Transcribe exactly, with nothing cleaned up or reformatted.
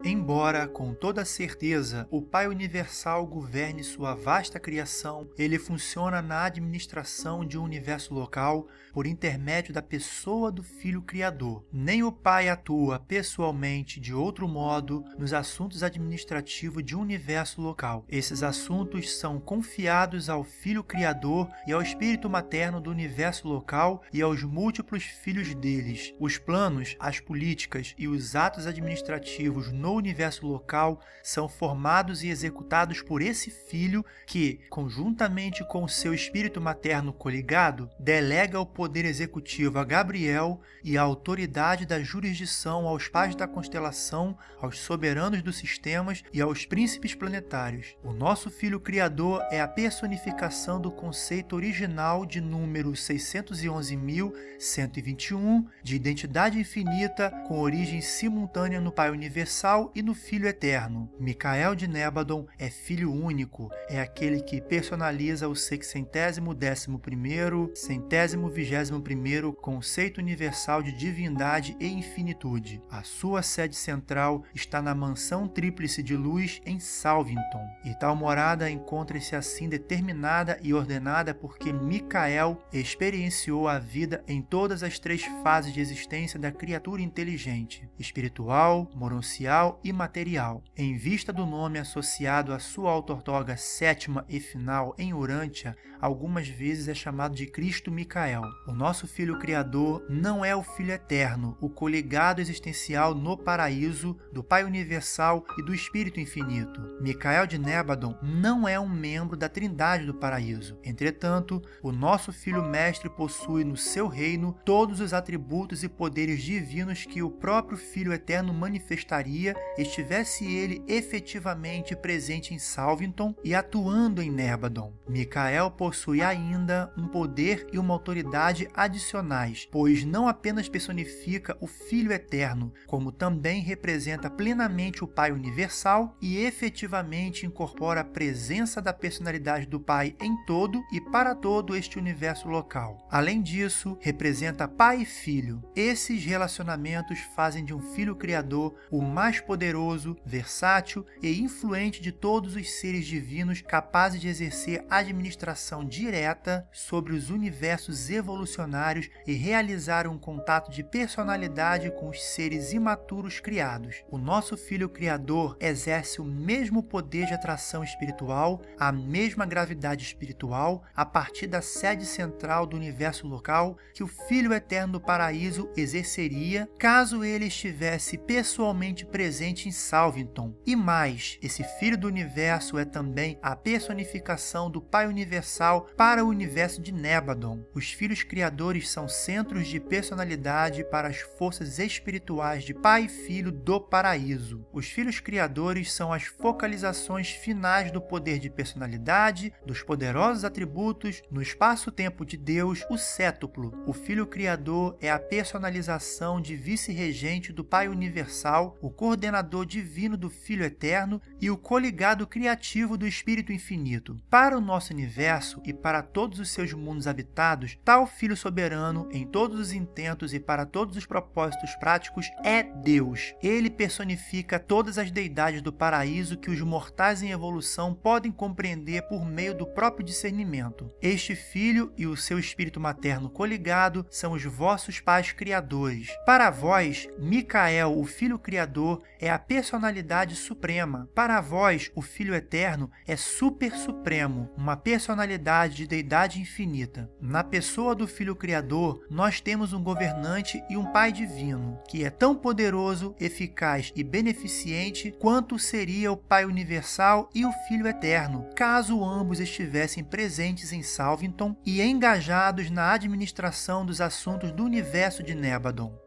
Embora, com toda certeza, o Pai Universal governe sua vasta criação, ele funciona na administração de um universo local por intermédio da pessoa do Filho Criador. Nem o Pai atua pessoalmente de outro modo nos assuntos administrativos de um universo local. Esses assuntos são confiados ao Filho Criador e ao Espírito Materno do universo local e aos múltiplos filhos deles. Os planos, as políticas e os atos administrativos no universo local são formados e executados por esse filho que, conjuntamente com o seu espírito materno coligado, delega o poder executivo a Gabriel e a autoridade da jurisdição aos pais da constelação, aos soberanos dos sistemas e aos príncipes planetários. O nosso filho criador é a personificação do conceito original de número seiscentos e onze mil cento e vinte e um de identidade infinita com origem simultânea no Pai Universal e no Filho Eterno. Micael de Nébadon é filho único, é aquele que personaliza o sexcentésimo décimo primeiro, centésimo vigésimo primeiro conceito universal de divindade e infinitude. A sua sede central está na mansão tríplice de luz em Salvington, e tal morada encontra-se assim determinada e ordenada porque Micael experienciou a vida em todas as três fases de existência da criatura inteligente, espiritual, moroncial e material. Em vista do nome associado à sua autortoga sétima e final em Urântia, algumas vezes é chamado de Cristo Micael. O nosso Filho Criador não é o Filho Eterno, o coligado existencial no paraíso do Pai Universal e do Espírito Infinito. Micael de Nébadon não é um membro da Trindade do paraíso. Entretanto, o nosso Filho Mestre possui no seu reino todos os atributos e poderes divinos que o próprio Filho Eterno manifestaria, estivesse ele efetivamente presente em Salvington e atuando em Nébadon. Micael possui ainda um poder e uma autoridade adicionais, pois não apenas personifica o Filho Eterno, como também representa plenamente o Pai Universal e efetivamente incorpora a presença da personalidade do Pai em todo e para todo este universo local. Além disso, representa Pai e Filho. Esses relacionamentos fazem de um Filho Criador o mais poderoso, versátil e influente de todos os seres divinos capazes de exercer administração direta sobre os universos evolucionários e realizar um contato de personalidade com os seres imaturos criados. O nosso Filho Criador exerce o mesmo poder de atração espiritual, a mesma gravidade espiritual, a partir da sede central do universo local que o Filho Eterno do Paraíso exerceria caso ele estivesse pessoalmente presente em Salvington. E mais, esse Filho do Universo é também a personificação do Pai Universal para o universo de Nébadon. Os Filhos Criadores são centros de personalidade para as forças espirituais de Pai e Filho do Paraíso. Os Filhos Criadores são as focalizações finais do poder de personalidade, dos poderosos atributos, no espaço-tempo de Deus, o cétuplo. O Filho Criador é a personalização de vice-regente do Pai Universal, o coordenador divino do Filho Eterno e o coligado criativo do Espírito Infinito. Para o nosso universo e para todos os seus mundos habitados, tal Filho soberano, em todos os intentos e para todos os propósitos práticos, é Deus. Ele personifica todas as deidades do paraíso que os mortais em evolução podem compreender por meio do próprio discernimento. Este Filho e o seu Espírito materno coligado são os vossos pais criadores. Para vós, Micael, o Filho Criador, é a personalidade suprema. Para vós, o Filho Eterno é super supremo, uma personalidade de deidade infinita. Na pessoa do Filho Criador, nós temos um governante e um Pai divino, que é tão poderoso, eficaz e beneficente quanto seria o Pai Universal e o Filho Eterno, caso ambos estivessem presentes em Salvington e engajados na administração dos assuntos do universo de Nébadon.